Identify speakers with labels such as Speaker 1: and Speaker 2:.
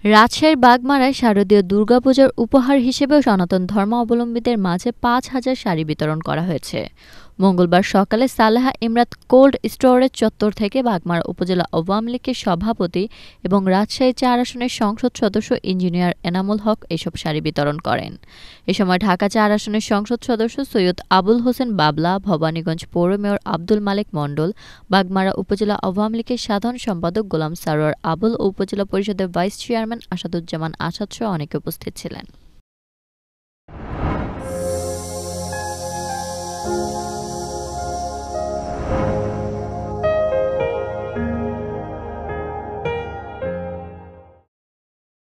Speaker 1: রাজশাহীর বাগমারায় শারদীয় দুর্গাপূজার উপহার হিসেবেও সনাতন ধর্মাবলম্বীদের মাঝে ৫,০০০ শাড়ি বিতরণ করা হয়েছে। মঙ্গলবার সকালে সালেহা ইমরাত কোল্ড স্টোরেজ চত্বর থেকে বাগমারা উপজেলা আওয়ামী লীগের সভাপতি এবং রাজশাহী ৪ আসনের সংসদ সদস্য ইঞ্জিনিয়ার এনামুল হক এসব শাড়ি বিতরণ করেন। এ সময় ঢাকা ৪ আসনের সংসদ সদস্য সৈয়দ আবুল হোসেন বাবলা, ভবানীগঞ্জ পৌর মেয়র আব্দুল মালেক মণ্ডল, বাগমারা উপজেলা আওয়ামী লীগের সাধারণ সম্পাদক গোলাম সারোয়ার আবুল ও উপজেলা পরিষদের ভাইস চেয়ারম্যান আসাদুজ্জামান আসাদসহ অনেকে উপস্থিত ছিলেন।